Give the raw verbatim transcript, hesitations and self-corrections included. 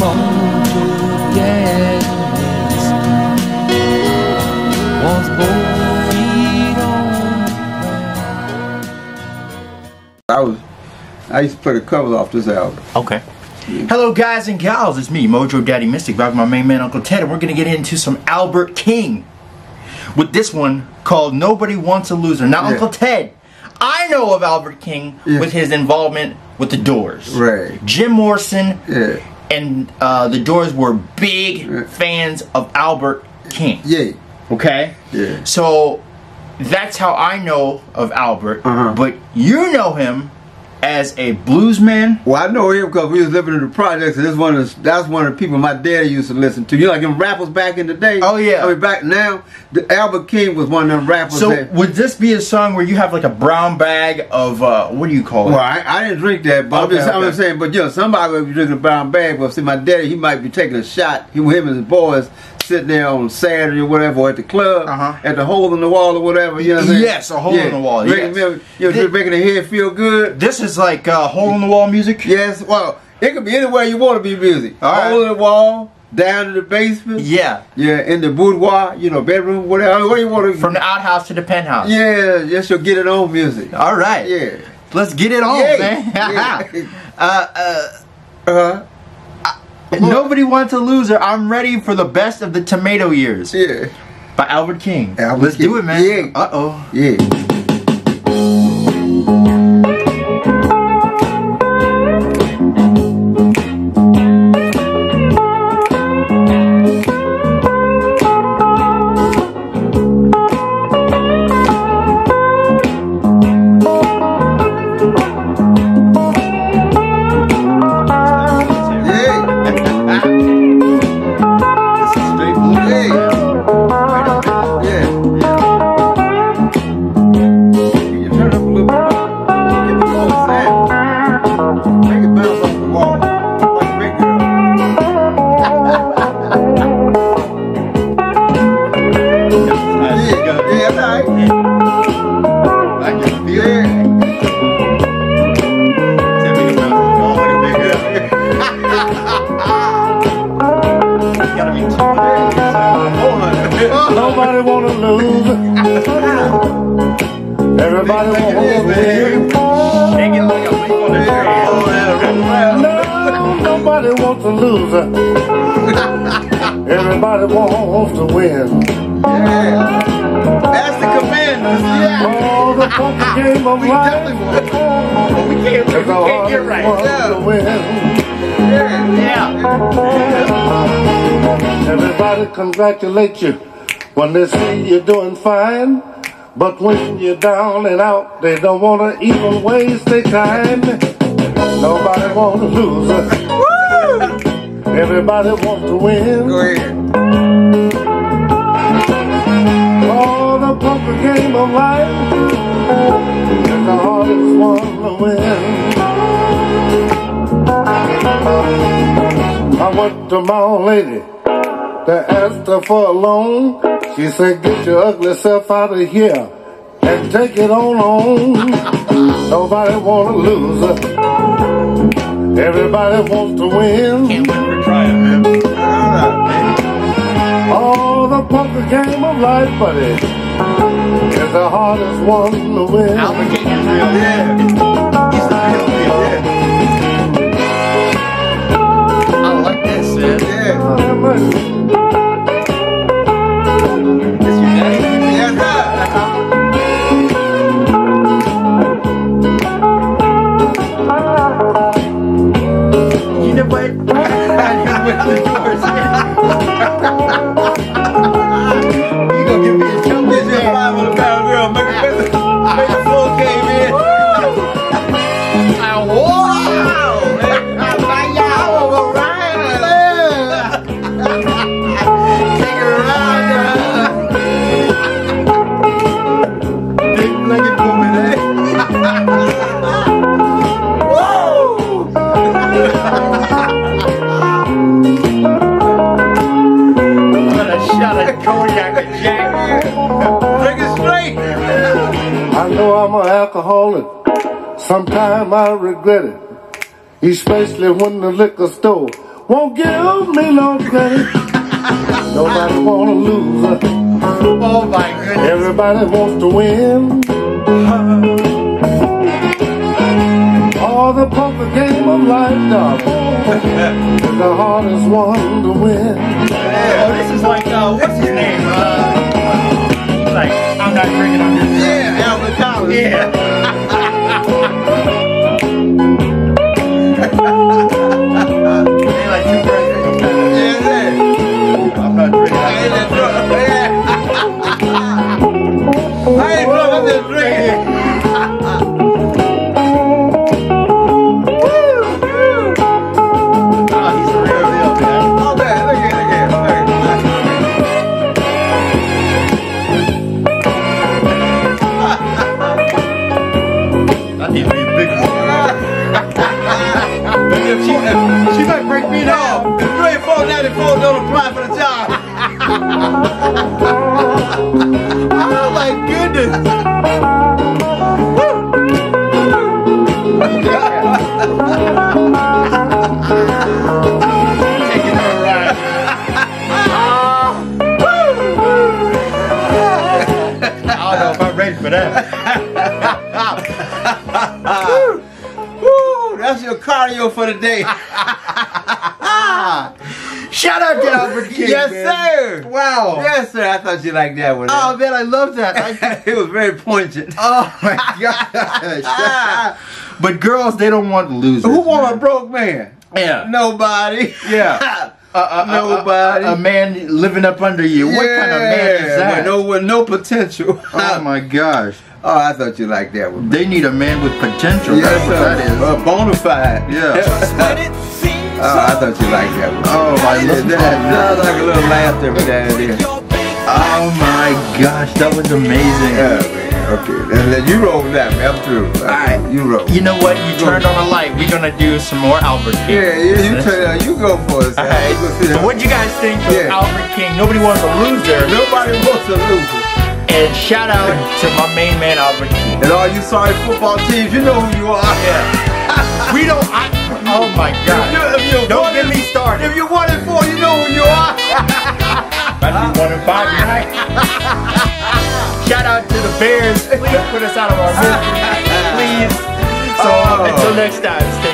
Mojo Daddy's was both feet on. I was, I used to play the covers off this album. Okay. Yeah. Hello guys and gals, it's me, Mojo Daddy Mystic, back with my main man Uncle Ted, and we're gonna get into some Albert King with this one called Nobody Wants a Loser. Now, yeah. Uncle Ted, I know of Albert King yeah. with his involvement with the Doors. Right. Jim Morrison yeah. and uh, the Doors were big yeah. fans of Albert King. Yeah. Okay? Yeah. So that's how I know of Albert, uh-huh. but you know him as a bluesman. Well, I know him because we was living in the projects, and this one is that's one of the people my daddy used to listen to. You know, like them rappers back in the day. Oh yeah. I mean, back now, the Albert King was one of them rappers. So that, would this be a song where you have like a brown bag of uh, what do you call it? Well, I, I didn't drink that, but okay, I'm, just, okay. I'm just saying. But you know, somebody would be drinking a brown bag. But see, my daddy, he might be taking a shot. He, him and his boys sitting there on Saturday or whatever, or at the club, uh-huh. at the hole in the wall or whatever. You know what I'm saying? Yes, a hole yeah. in the wall. Making, yes. You know, just making the head feel good. This is like uh, hole in the wall music. Yes. Well, it could be anywhere you want to be music. All right. Hole in the wall, down to the basement. Yeah. Yeah, in the boudoir, you know, bedroom, whatever. Where you want to. From the outhouse to the penthouse. Yeah, just you'll get it on music. All right. Yeah. Let's get it on, yeah. man. yeah. uh, uh, uh-huh. Nobody Wants a Loser. I'm ready for the best of the tomato years. Yeah. By Albert King. Albert Let's King. do it, man. Yeah. Uh oh. Yeah. Nobody wanna lose. Everybody wanna win. Shake it like a leaf on the tree. No, nobody wants to lose. Everybody wants to win. Yeah. That's the Commanders. Yeah. Oh, the funky game of life. But we can't, we can't get right. To win. Yeah. Yeah. Everybody congratulate you when they see you're doing fine, but when you're down and out, they don't want to even waste their time. Nobody wants to lose. Everybody wants to win. Go ahead. Oh, the poker game of life is the hardest one to win. I went to my old lady to ask her for a loan. She said, get your ugly self out of here and take it on home. Nobody wanna lose. Everybody wants to win. Can't win for trying, man. Oh, the poker game of life, buddy, is the hardest one to win. Albert King is real. Yeah. He's the real deal. Yeah. I like this, man. Yeah. This your daddy? Yeah. You know what? You went to the Doors. You gonna give me a jump this This is five hundred pound girl. Make a make a full game in. I know I'm an alcoholic. Sometimes I regret it, especially when the liquor store won't give me no credit. Nobody wanna lose. Oh my goodness. Everybody wants to win. Oh, the poker game of life, darling, is the hardest one to win. Oh, this is like, uh, what's his name? Uh, he's like, I'm not drinking, I'm just drunk. Yeah, Albert Collins. Yeah. They like two birds. Yeah, yeah. I'm not drinking. I ain't that drunk. Yeah. I ain't drunk, I'm just drinking. Oh, he's a real deal, man. Oh, man, look at it again. I need to be a big one. If she, if she might break me down. No, three four ninety-four don't apply for the job. Oh my goodness. Taking her around. I don't know if I'm ready for that. Woo, that's your cardio for the day. Shout out to Albert King. Yes, man. sir. Wow. Yes, sir. I thought you liked that one. Oh man, I love that. I, It was very poignant. oh my gosh. But girls, they don't want losers. Who want a man. broke man? Yeah. Nobody. Yeah. Uh, uh, Nobody. A, a, a man living up under you. What kind of man is that? With no, with no potential. Oh my gosh. Oh, I thought you liked that one. They need a man with potential. Yes, That's what sir. that is. Uh, bona fide. Yeah. Oh, I thought you liked that one. Oh, I love that. that. Sounds like a little laugh every now and then. Oh my gosh, that was amazing. Yeah, man. Okay, then, then you roll that, man. I'm through. All right, you roll. You know what? You turned on a light. We're gonna do some more Albert King. Yeah, yeah, you turn out. You go for it. Alright. So what would you guys think of Yeah. Albert King? Nobody wants a loser. Nobody wants a loser. And shout out to my main man Albert King. And all you sorry football teams, you know who you are. Yeah. We don't. I, oh my God. If you, if you Don't wanted- get me started. If you one and four, you know who you are. About to be one and five tonight. Shout out to the Bears. Please put us out of our misery. Please. So Oh. until next time, stay